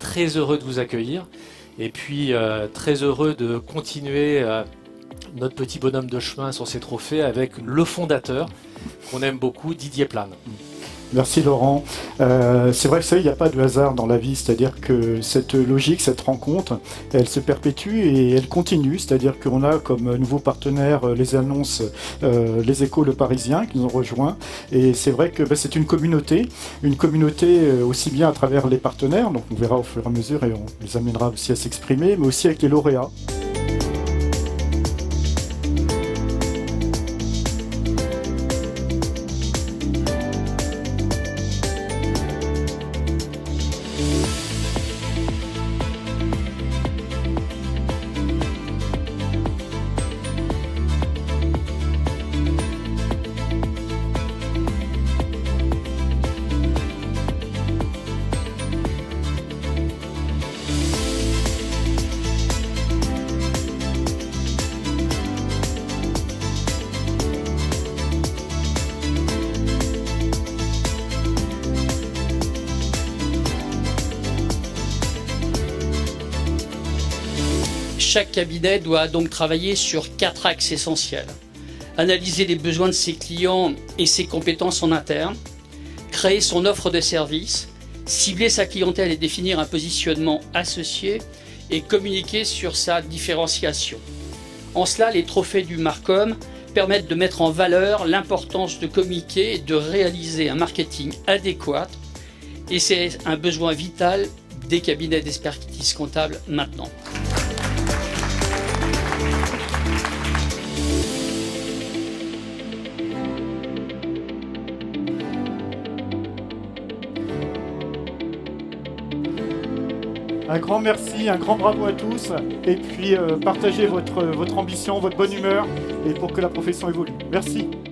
très heureux de vous accueillir. Et puis très heureux de continuer notre petit bonhomme de chemin sur ces trophées avec le fondateur qu'on aime beaucoup, Didier Plane. Merci Laurent. C'est vrai que ça, il n'y a pas de hasard dans la vie, c'est-à-dire que cette logique, cette rencontre, elle se perpétue et elle continue, c'est-à-dire qu'on a comme nouveaux partenaires les annonces, les Échos Le Parisien qui nous ont rejoints, et c'est vrai que c'est une communauté aussi bien à travers les partenaires, donc on verra au fur et à mesure et on les amènera aussi à s'exprimer, mais aussi avec les lauréats. Chaque cabinet doit donc travailler sur 4 axes essentiels. Analyser les besoins de ses clients et ses compétences en interne, créer son offre de service, cibler sa clientèle et définir un positionnement associé et communiquer sur sa différenciation. En cela, les trophées du Marcom permettent de mettre en valeur l'importance de communiquer et de réaliser un marketing adéquat. Et c'est un besoin vital des cabinets d'expertise comptable maintenant. Un grand merci, un grand bravo à tous, et puis partagez votre ambition, votre bonne humeur, et pour que la profession évolue. Merci.